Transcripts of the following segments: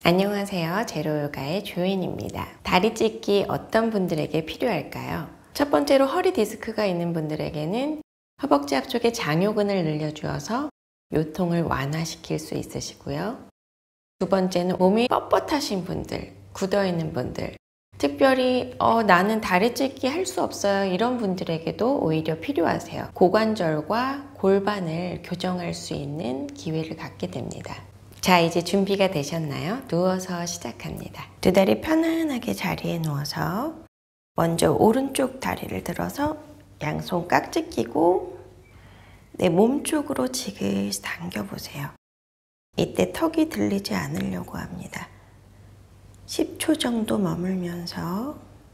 안녕하세요. 제로요가의 조인입니다. 다리 찢기 어떤 분들에게 필요할까요? 첫 번째로 허리 디스크가 있는 분들에게는 허벅지 앞쪽에 장요근을 늘려주어서 요통을 완화시킬 수 있으시고요. 두 번째는 몸이 뻣뻣하신 분들, 굳어있는 분들, 특별히 나는 다리 찢기 할 수 없어요 이런 분들에게도 오히려 필요하세요. 고관절과 골반을 교정할 수 있는 기회를 갖게 됩니다. 자, 이제 준비가 되셨나요? 누워서 시작합니다. 두 다리 편안하게 자리에 누워서 먼저 오른쪽 다리를 들어서 양손 깍지 끼고 내 몸 쪽으로 지그시 당겨보세요. 이때 턱이 들리지 않으려고 합니다. 10초 정도 머물면서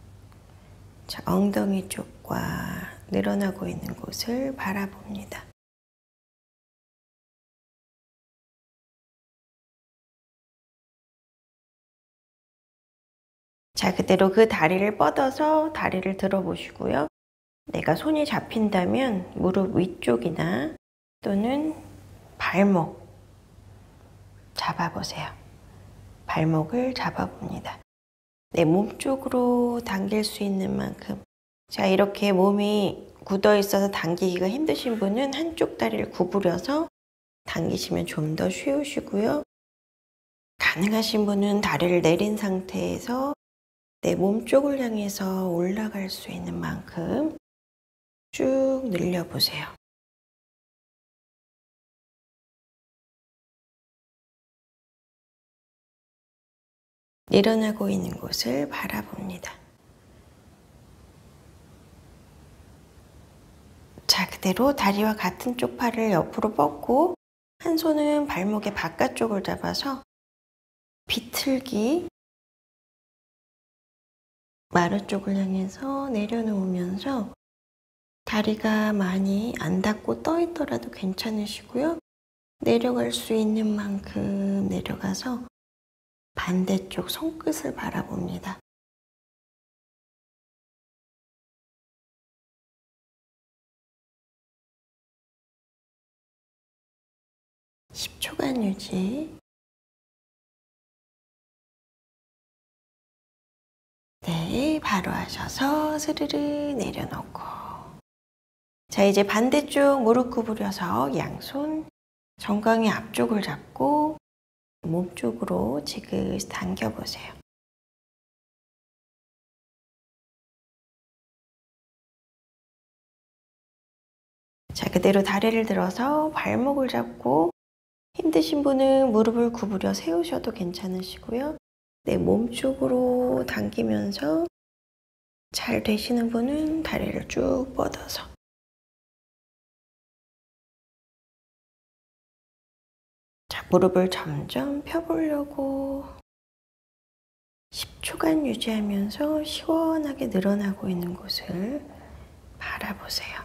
엉덩이 쪽과 늘어나고 있는 곳을 바라봅니다. 자, 그대로 그 다리를 뻗어서 다리를 들어보시고요. 내가 손이 잡힌다면 무릎 위쪽이나 또는 발목 잡아보세요. 발목을 잡아봅니다. 내 몸 쪽으로 당길 수 있는 만큼. 자, 이렇게 몸이 굳어 있어서 당기기가 힘드신 분은 한쪽 다리를 구부려서 당기시면 좀 더 쉬우시고요. 가능하신 분은 다리를 내린 상태에서 내 몸 쪽을 향해서 올라갈 수 있는 만큼 쭉 늘려보세요. 일어나고 있는 곳을 바라봅니다. 자, 그대로 다리와 같은 쪽 팔을 옆으로 뻗고 한 손은 발목의 바깥쪽을 잡아서 비틀기 마루 쪽을 향해서 내려놓으면서 다리가 많이 안 닿고 떠 있더라도 괜찮으시고요. 내려갈 수 있는 만큼 내려가서 반대쪽 손끝을 바라봅니다. (10초간) 유지. 네, 바로 하셔서 스르르 내려놓고. 자, 이제 반대쪽 무릎 구부려서 양손 정강이 앞쪽을 잡고 몸 쪽으로 지그시 당겨보세요. 자, 그대로 다리를 들어서 발목을 잡고 힘드신 분은 무릎을 구부려 세우셔도 괜찮으시고요. 내 몸 쪽으로 당기면서 잘 되시는 분은 다리를 쭉 뻗어서. 자, 무릎을 점점 펴보려고 10초간 유지하면서 시원하게 늘어나고 있는 곳을 바라보세요.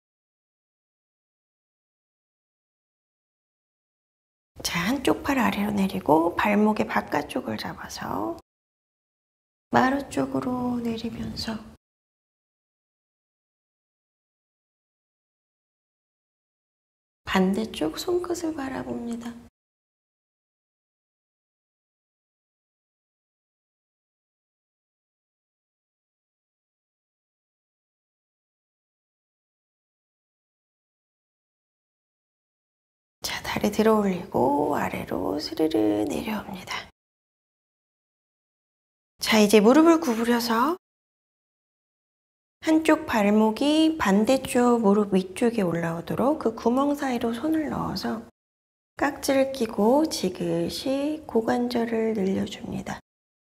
자, 한쪽 팔 아래로 내리고 발목의 바깥쪽을 잡아서 마루 쪽으로 내리면서 반대쪽 손끝을 바라봅니다. 자, 다리 들어 올리고 아래로 스르르 내려옵니다. 자, 이제 무릎을 구부려서 한쪽 발목이 반대쪽 무릎 위쪽에 올라오도록 그 구멍 사이로 손을 넣어서 깍지를 끼고 지그시 고관절을 늘려줍니다.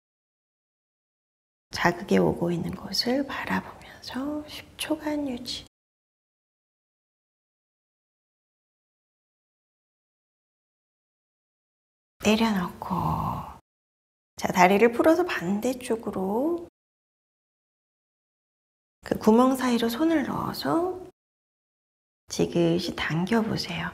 자극이 오고 있는 곳을 바라보면서 10초간 유지. 내려놓고. 자, 다리를 풀어서 반대쪽으로 그 구멍 사이로 손을 넣어서 지그시 당겨보세요.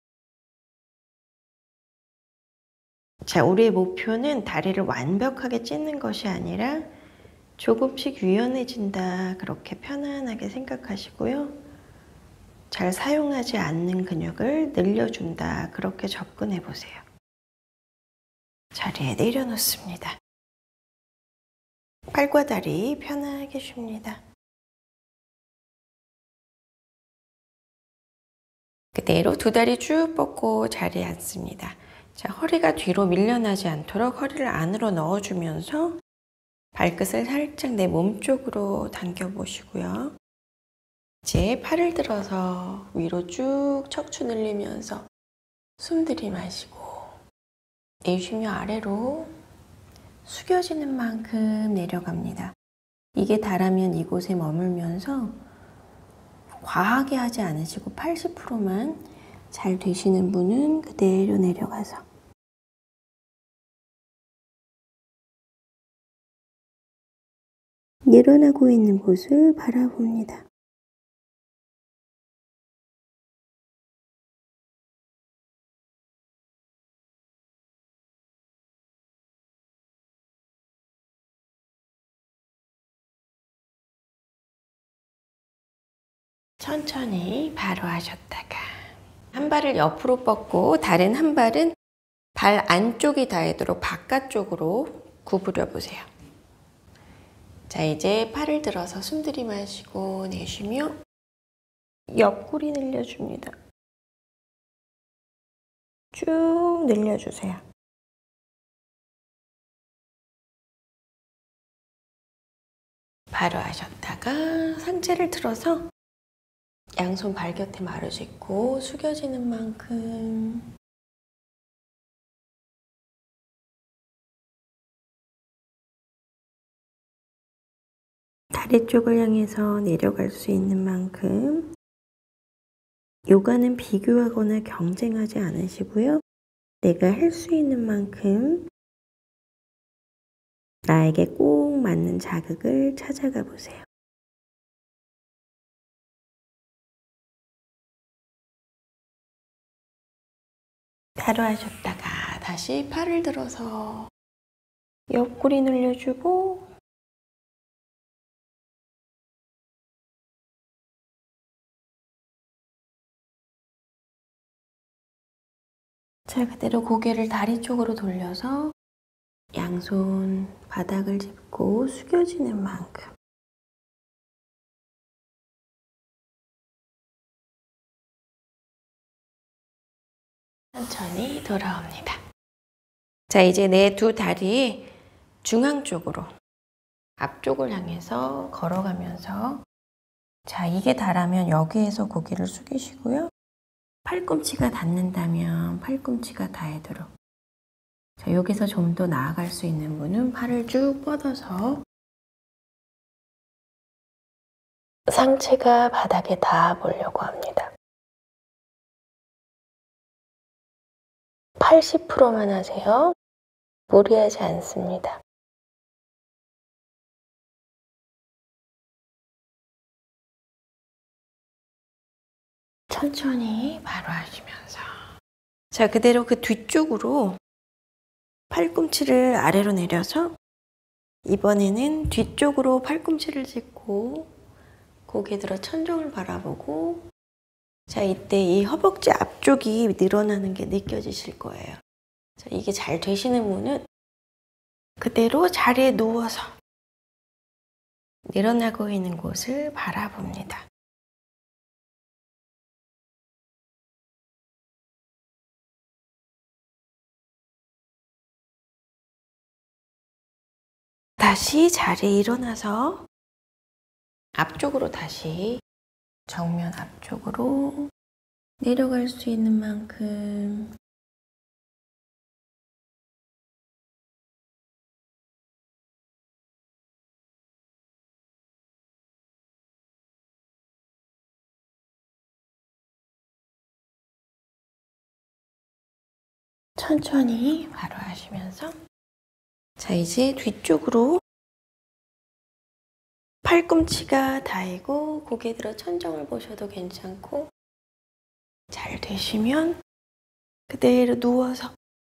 자, 우리의 목표는 다리를 완벽하게 찢는 것이 아니라 조금씩 유연해진다, 그렇게 편안하게 생각하시고요. 잘 사용하지 않는 근육을 늘려준다, 그렇게 접근해 보세요. 자리에 내려놓습니다. 팔과 다리 편하게 쉽니다. 그대로 두 다리 쭉 뻗고 자리에 앉습니다. 자, 허리가 뒤로 밀려나지 않도록 허리를 안으로 넣어주면서 발끝을 살짝 내 몸 쪽으로 당겨 보시고요. 이제 팔을 들어서 위로 쭉 척추 늘리면서 숨 들이마시고 내쉬며 아래로 숙여지는 만큼 내려갑니다. 이게 다라면 이곳에 머물면서 과하게 하지 않으시고 80%만 잘 되시는 분은 그대로 내려가서 일어나고 있는 곳을 바라봅니다. 천천히 바로 하셨다가 한 발을 옆으로 뻗고 다른 한 발은 발 안쪽이 닿도록 바깥쪽으로 구부려 보세요. 자, 이제 팔을 들어서 숨 들이마시고 내쉬며 옆구리 늘려줍니다. 쭉 늘려주세요. 바로 하셨다가 상체를 틀어서 양손 발곁에 마루 짚고 숙여지는 만큼 다리 쪽을 향해서 내려갈 수 있는 만큼 요가는 비교하거나 경쟁하지 않으시고요. 내가 할 수 있는 만큼 나에게 꼭 맞는 자극을 찾아가 보세요. 바로 하셨다가 다시 팔을 들어서 옆구리 늘려주고 자, 그대로 고개를 다리 쪽으로 돌려서 양손 바닥을 짚고 숙여지는 만큼 천천히 돌아옵니다. 자, 이제 내 두 다리 중앙 쪽으로 앞쪽을 향해서 걸어가면서 자, 이게 다라면 여기에서 고개를 숙이시고요. 팔꿈치가 닿는다면 팔꿈치가 닿도록 자, 여기서 좀 더 나아갈 수 있는 분은 팔을 쭉 뻗어서 상체가 바닥에 닿아 보려고 합니다. 80%만 하세요. 무리하지 않습니다. 천천히 바로 하시면서 자, 그대로 그 뒤쪽으로 팔꿈치를 아래로 내려서 이번에는 뒤쪽으로 팔꿈치를 짚고 고개 들어 천정을 바라보고 자, 이때 이 허벅지 앞쪽이 늘어나는 게 느껴지실 거예요. 자, 이게 잘 되시는 분은 그대로 자리에 누워서 늘어나고 있는 곳을 바라봅니다. 다시 자리에 일어나서 앞쪽으로 다시 정면 앞쪽으로 내려갈 수 있는 만큼 천천히 바로 하시면서 자, 이제 뒤쪽으로 팔꿈치가 닿이고 고개 들어 천정을 보셔도 괜찮고 잘 되시면 그대로 누워서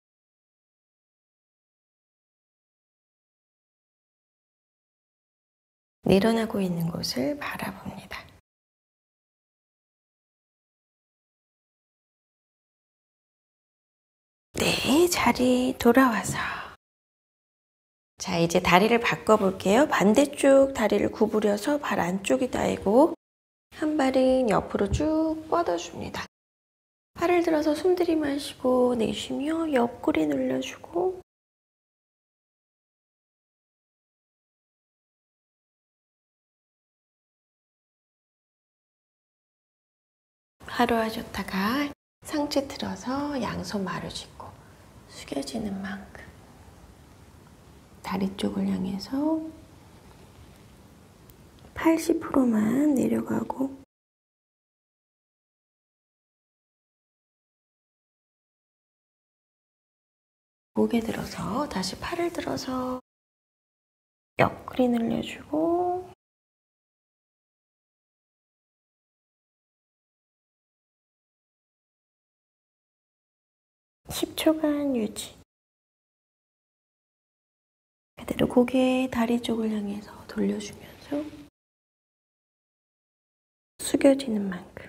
늘어나고 있는 곳을 바라봅니다. 네, 자리 돌아와서. 자, 이제 다리를 바꿔볼게요. 반대쪽 다리를 구부려서 발 안쪽이 닿이고 한 발은 옆으로 쭉 뻗어줍니다. 팔을 들어서 숨 들이마시고 내쉬며 옆구리 눌러주고 하루 하셨다가 상체 틀어서 양손 마루 짚고 숙여지는 만큼 다리 쪽을 향해서 80%만 내려가고 고개 들어서 다시 팔을 들어서 옆구리 늘려주고 (10초간) 유지. 그대로 고개 다리 쪽을 향해서 돌려주면서 숙여지는 만큼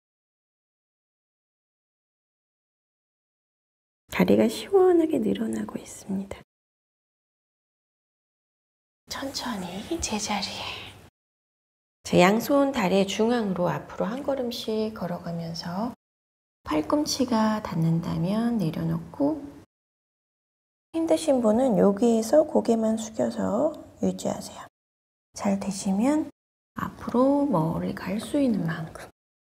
다리가 시원하게 늘어나고 있습니다. 천천히 제자리에. 자, 양손 다리의 중앙으로 앞으로 한 걸음씩 걸어가면서 팔꿈치가 닿는다면 내려놓고 힘드신 분은 여기에서 고개만 숙여서 유지하세요. 잘 되시면 앞으로 멀리 갈 수 있는 만큼.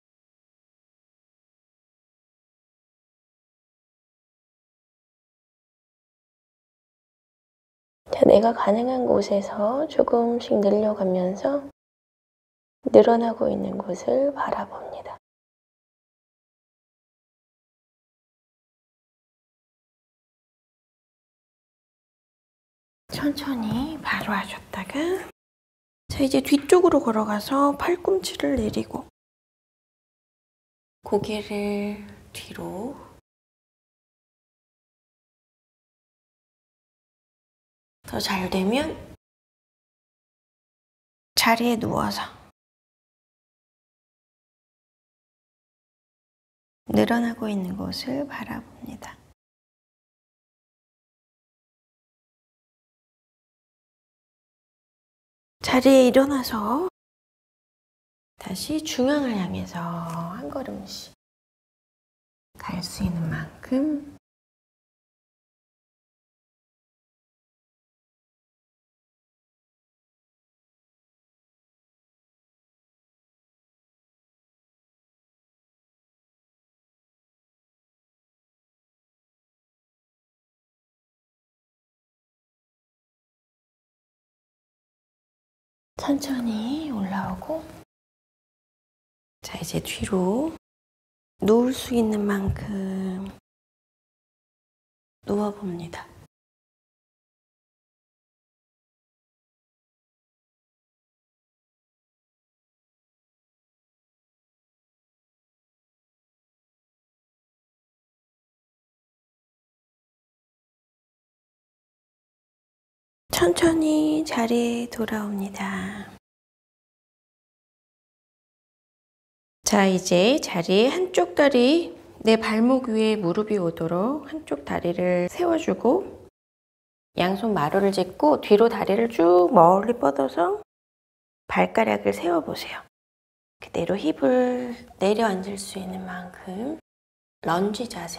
자, 내가 가능한 곳에서 조금씩 늘려가면서 늘어나고 있는 곳을 바라봅니다. 천천히 바로 하셨다가 자, 이제 뒤쪽으로 걸어가서 팔꿈치를 내리고 고개를 뒤로 더 잘 되면 자리에 누워서 늘어나고 있는 곳을 바라봅니다. 자리에 일어나서 다시 중앙을 향해서 한 걸음씩 갈 수 있는 만큼 천천히 올라오고 자, 이제 뒤로 누울 수 있는 만큼 누워봅니다. 천천히 자리에 돌아옵니다. 자, 이제 자리에 한쪽 다리 내 발목 위에 무릎이 오도록 한쪽 다리를 세워주고 양손 마루를 짚고 뒤로 다리를 쭉 멀리 뻗어서 발가락을 세워보세요. 그대로 힙을 내려앉을 수 있는 만큼 런지 자세.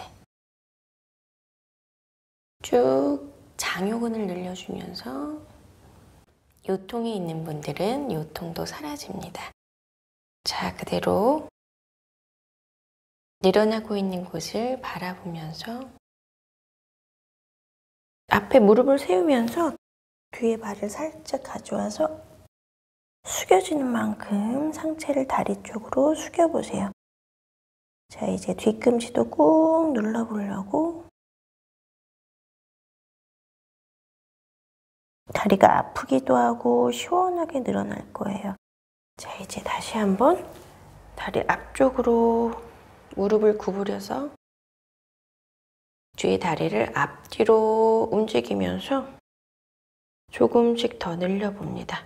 쭉 장요근을 늘려주면서 요통이 있는 분들은 요통도 사라집니다. 자, 그대로 늘어나고 있는 곳을 바라보면서 앞에 무릎을 세우면서 뒤에 발을 살짝 가져와서 숙여지는 만큼 상체를 다리 쪽으로 숙여보세요. 자, 이제 뒤꿈치도 꾹 눌러보려고 다리가 아프기도 하고 시원하게 늘어날 거예요. 자, 이제 다시 한번 다리 앞쪽으로 무릎을 구부려서 뒤에 다리를 앞뒤로 움직이면서 조금씩 더 늘려봅니다.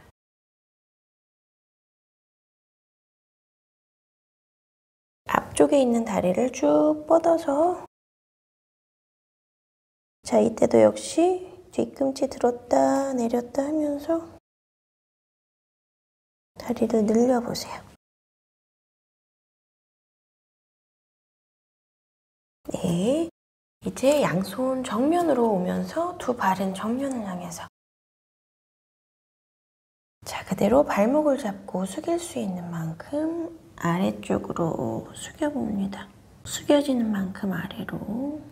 앞쪽에 있는 다리를 쭉 뻗어서 자, 이때도 역시 뒤꿈치 들었다 내렸다 하면서 다리를 늘려보세요. 네, 이제 양손 정면으로 오면서 두 발은 정면을 향해서. 자, 그대로 발목을 잡고 숙일 수 있는 만큼 아래쪽으로 숙여봅니다. 숙여지는 만큼 아래로.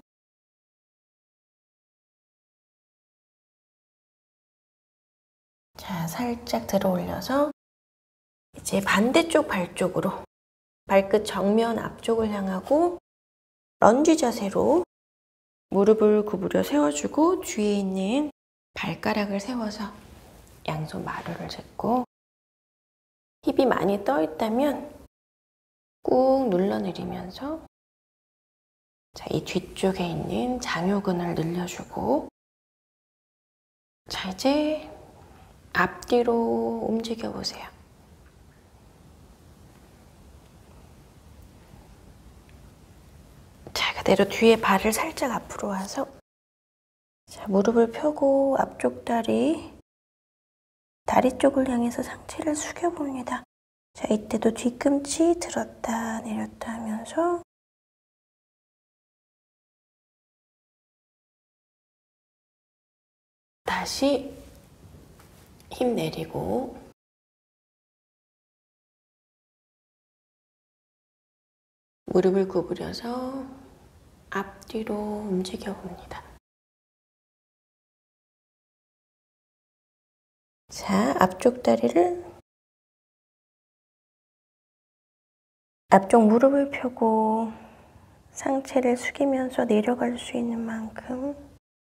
자, 살짝 들어 올려서 이제 반대쪽 발 쪽으로 발끝 정면 앞쪽을 향하고 런지 자세로 무릎을 구부려 세워주고 뒤에 있는 발가락을 세워서 양손 마루를 짚고 힙이 많이 떠 있다면 꾹 눌러내리면서 자, 이 뒤쪽에 있는 장요근을 늘려주고 자, 이제 앞뒤로 움직여 보세요. 자, 그대로 뒤에 발을 살짝 앞으로 와서 자, 무릎을 펴고 앞쪽 다리 쪽을 향해서 상체를 숙여봅니다. 자, 이때도 뒤꿈치 들었다 내렸다 하면서 다시 힘 내리고 무릎을 구부려서 앞뒤로 움직여 봅니다. 자, 앞쪽 다리를 앞쪽 무릎을 펴고 상체를 숙이면서 내려갈 수 있는 만큼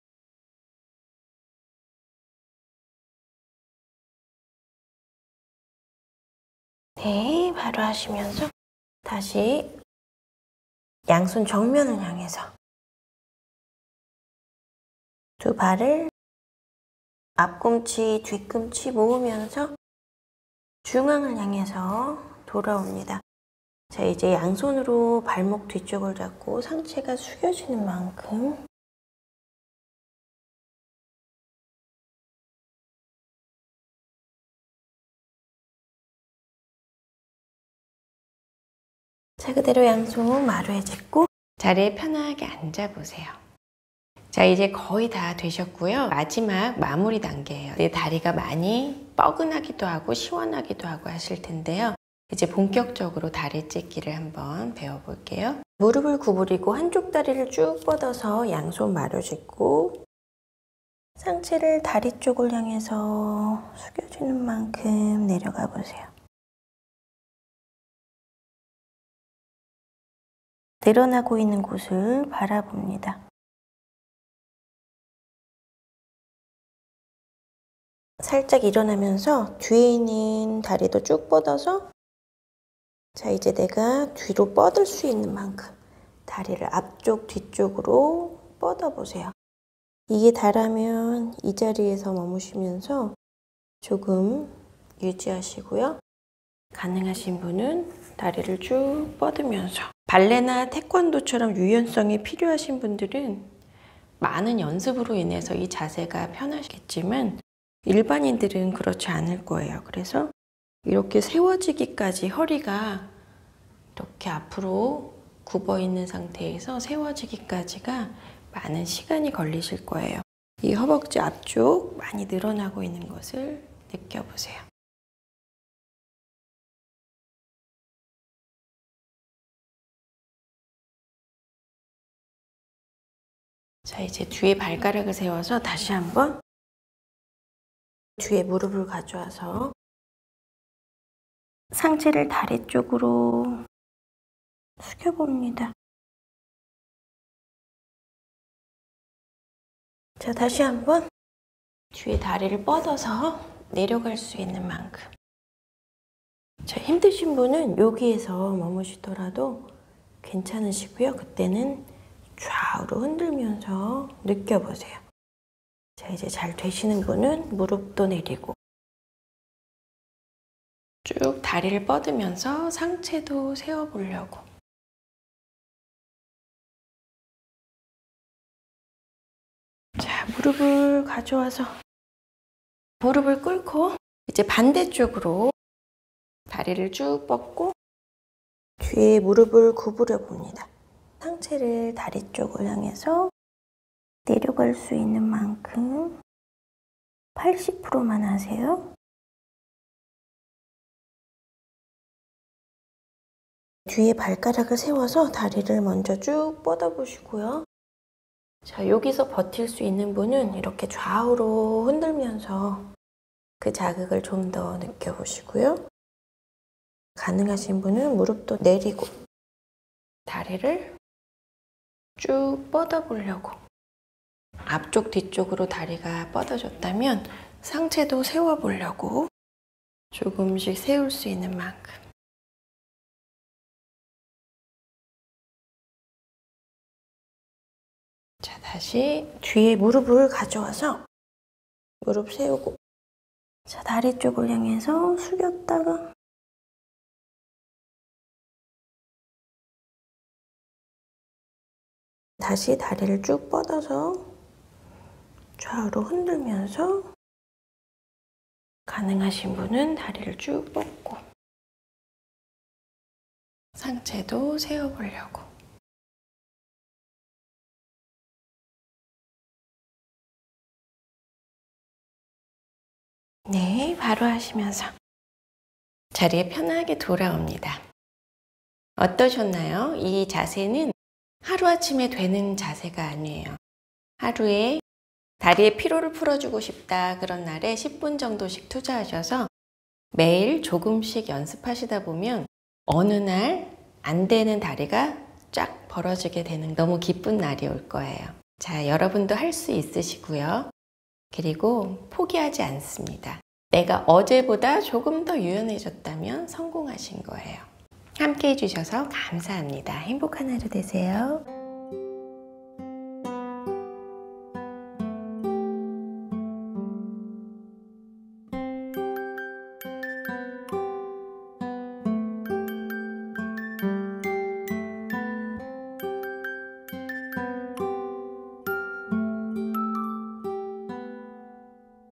네, 바로 하시면서 다시 양손 정면을 향해서 두 발을 앞꿈치, 뒤꿈치 모으면서 중앙을 향해서 돌아옵니다. 자, 이제 양손으로 발목 뒤쪽을 잡고 상체가 숙여지는 만큼 자, 그대로 양손 마루에 짚고 자리에 편하게 앉아보세요. 자, 이제 거의 다 되셨고요. 마지막 마무리 단계예요. 내 다리가 많이 뻐근하기도 하고 시원하기도 하고 하실 텐데요. 이제 본격적으로 다리 찢기를 한번 배워볼게요. 무릎을 구부리고 한쪽 다리를 쭉 뻗어서 양손 마루 짚고 상체를 다리 쪽을 향해서 숙여주는 만큼 내려가 보세요. 늘어나고 있는 곳을 바라봅니다. 살짝 일어나면서 뒤에 있는 다리도 쭉 뻗어서 자, 이제 내가 뒤로 뻗을 수 있는 만큼 다리를 앞쪽, 뒤쪽으로 뻗어보세요. 이게 다라면 이 자리에서 머무시면서 조금 유지하시고요. 가능하신 분은 다리를 쭉 뻗으면서 발레나 태권도처럼 유연성이 필요하신 분들은 많은 연습으로 인해서 이 자세가 편하시겠지만 일반인들은 그렇지 않을 거예요. 그래서 이렇게 세워지기까지 허리가 이렇게 앞으로 굽어 있는 상태에서 세워지기까지가 많은 시간이 걸리실 거예요. 이 허벅지 앞쪽 많이 늘어나고 있는 것을 느껴보세요. 자, 이제 뒤에 발가락을 세워서 다시 한번 뒤에 무릎을 가져와서 상체를 다리 쪽으로 숙여봅니다. 자, 다시 한번 뒤에 다리를 뻗어서 내려갈 수 있는 만큼. 자, 힘드신 분은 여기에서 머무시더라도 괜찮으시고요. 그때는 좌우로 흔들면서 느껴보세요. 자, 이제 잘 되시는 분은 무릎도 내리고 쭉 다리를 뻗으면서 상체도 세워보려고. 무릎을 가져와서 무릎을 꿇고 이제 반대쪽으로 다리를 쭉 뻗고 뒤에 무릎을 구부려 봅니다. 상체를 다리 쪽을 향해서 내려갈 수 있는 만큼 80%만 하세요. 뒤에 발가락을 세워서 다리를 먼저 쭉 뻗어 보시고요. 자, 여기서 버틸 수 있는 분은 이렇게 좌우로 흔들면서 그 자극을 좀 더 느껴보시고요. 가능하신 분은 무릎도 내리고 다리를 쭉 뻗어 보려고. 앞쪽 뒤쪽으로 다리가 뻗어졌다면 상체도 세워보려고 조금씩 세울 수 있는 만큼. 자, 다시 뒤에 무릎을 가져와서 무릎 세우고 자, 다리 쪽을 향해서 숙였다가 다시 다리를 쭉 뻗어서 좌우로 흔들면서 가능하신 분은 다리를 쭉 뻗고 상체도 세워보려고. 네, 바로 하시면서 자리에 편하게 돌아옵니다. 어떠셨나요? 이 자세는 하루아침에 되는 자세가 아니에요. 하루에 다리의 피로를 풀어주고 싶다 그런 날에 10분 정도씩 투자하셔서 매일 조금씩 연습하시다 보면 어느 날 안 되는 다리가 쫙 벌어지게 되는 너무 기쁜 날이 올 거예요. 자, 여러분도 할 수 있으시고요. 그리고 포기하지 않습니다. 내가 어제보다 조금 더 유연해졌다면 성공하신 거예요. 함께 해주셔서 감사합니다. 행복한 하루 되세요.